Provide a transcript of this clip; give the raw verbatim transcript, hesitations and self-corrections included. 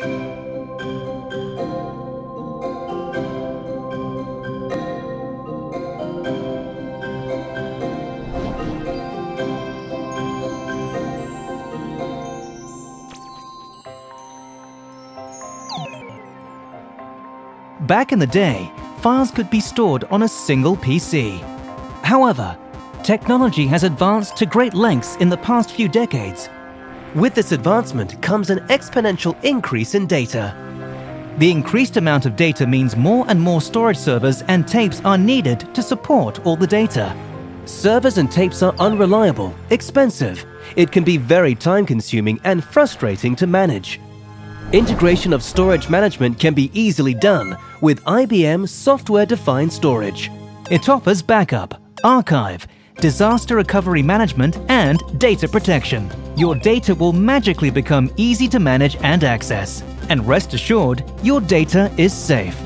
Back in the day, files could be stored on a single P C. However, technology has advanced to great lengths in the past few decades. With this advancement comes an exponential increase in data. The increased amount of data means more and more storage servers and tapes are needed to support all the data. Servers and tapes are unreliable, expensive. It can be very time-consuming and frustrating to manage. Integration of storage management can be easily done with I B M Software-Defined Storage. It offers backup, archive, disaster recovery management, and data protection. Your data will magically become easy to manage and access. And rest assured, your data is safe.